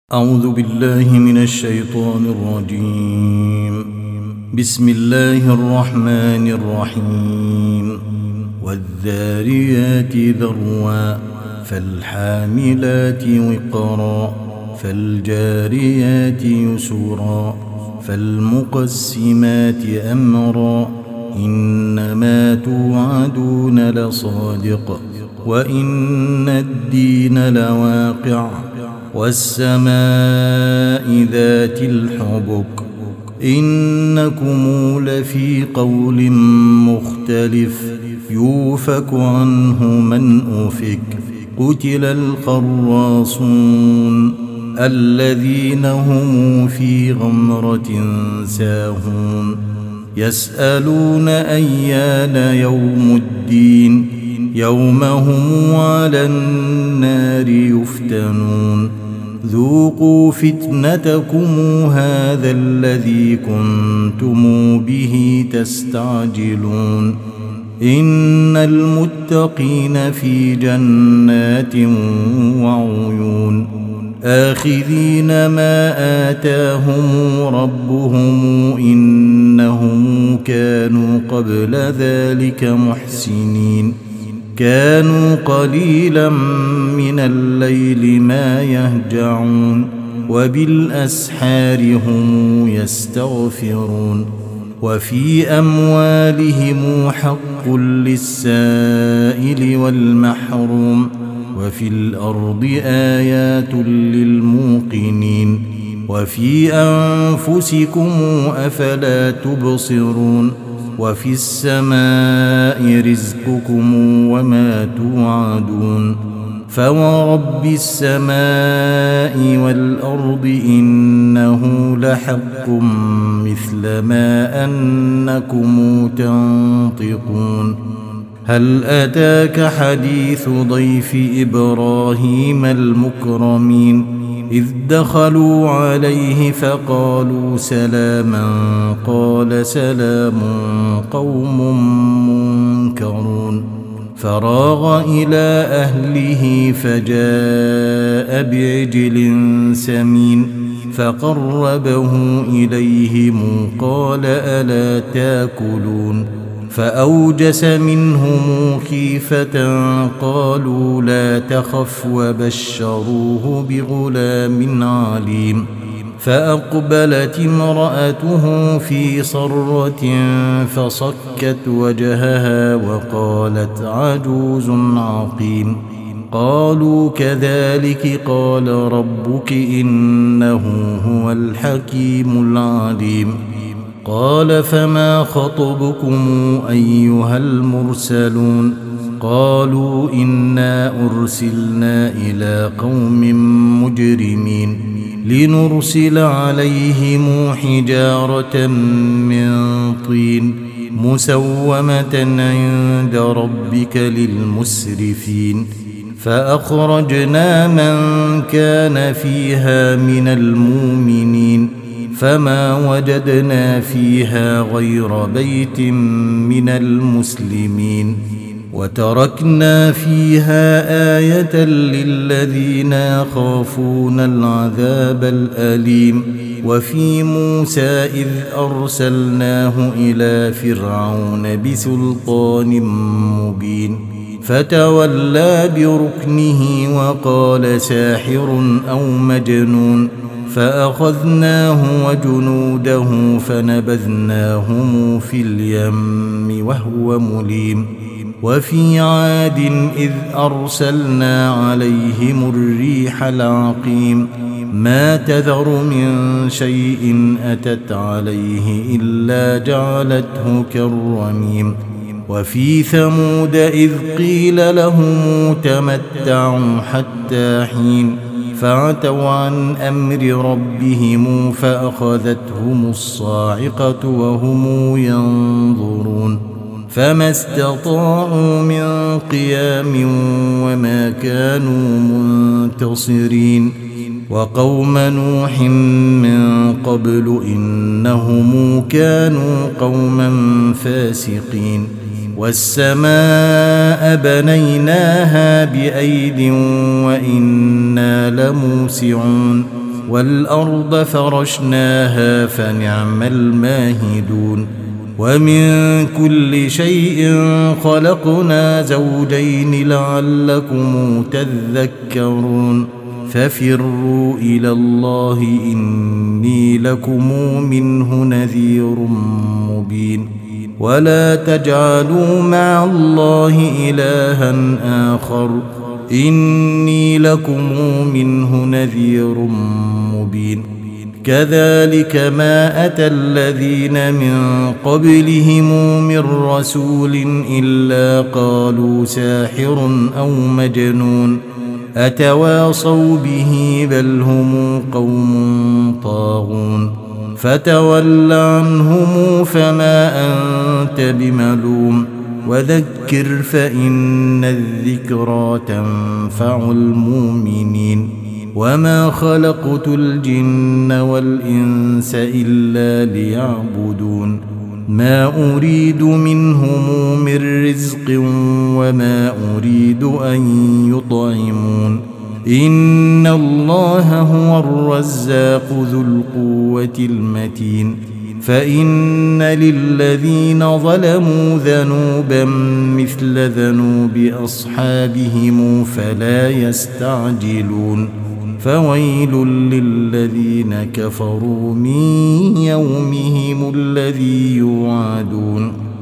أعوذ بالله من الشيطان الرجيم. بسم الله الرحمن الرحيم. والذاريات ذروا فالحاملات وقرا فالجاريات يسرا فالمقسمات أمرا إنما توعدون لصادق وإن الدين لواقع والسماء ذات الحبك إنكم لفي قول مختلف يوفك عنه من أفك قتل الخراصون الذين هم في غمرة ساهون يسألون أيان يوم الدين يوم هم على النار يفتنون ذوقوا فتنتكم هذا الذي كنتم به تستعجلون إن المتقين في جنات وعيون آخذين ما آتاهم ربهم إنهم كانوا قبل ذلك محسنين كانوا قليلا من الليل ما يهجعون وبالأسحار هم يستغفرون وفي أموالهم حق للسائل والمحروم وفي الأرض آيات للموقنين وفي أنفسكم أفلا تبصرون وفي السماء رزقكم وما توعدون فورب السماء والأرض إنه لحق مثل ما أنكم تنطقون هل أتاك حديث ضيف إبراهيم المكرمين إذ دخلوا عليه فقالوا سلاما قال سلام قوم منكرون فراغ إلى أهله فجاء بعجل سمين فقربه إليهم قال ألا تاكلون فأوجس منهم خيفة قالوا لا تخف وبشروه بغلام عليم فأقبلت امرأته في صرة فصكت وجهها وقالت عجوز عقيم قالوا كذلك قال ربك إنه هو الحكيم العليم قال فما خطبكم أيها المرسلون قالوا إنا أرسلنا إلى قوم مجرمين لنرسل عليهم حجارة من طين مسومة عند ربك للمسرفين فأخرجنا من كان فيها من المؤمنين فما وجدنا فيها غير بيت من المسلمين وتركنا فيها آية للذين يخافون العذاب الأليم وفي موسى إذ أرسلناه إلى فرعون بسلطان مبين فتولى بركنه وقال ساحر أو مجنون فأخذناه وجنوده فنبذناهم في اليم وهو مليم وفي عاد إذ أرسلنا عليهم الريح العقيم ما تذر من شيء أتت عليه إلا جعلته كالرميم وفي ثمود إذ قيل لهم تمتعوا حتى حين فعتوا عن أمر ربهم فأخذتهم الصاعقة وهم ينظرون فما استطاعوا من قيام وما كانوا منتصرين وقوم نوح من قبل إنهم كانوا قوما فاسقين والسماء بنيناها بأيد وإنا لموسعون والأرض فرشناها فنعم الماهدون ومن كل شيء خلقنا زوجين لعلكم تذكرون ففروا إلى الله إني لكم منه نذير مبين ولا تجعلوا مع الله إلها آخر إني لكم منه نذير مبين كذلك ما أتى الذين من قبلهم من رسول إلا قالوا ساحر أو مجنون أتواصوا به بل هم قوم طاغون فتول عنهم فما أنت بملوم وذكر فإن الذكرى تنفع المؤمنين وما خلقت الجن والإنس إلا ليعبدون ما أريد منهم من رزق وما أريد أن يطعمون إن الله هو الرزاق ذو القوة المتين فإن للذين ظلموا ذنوبا مثل ذنوب أصحابهم فلا يستعجلون فويل للذين كفروا من يومهم الذي يوعدون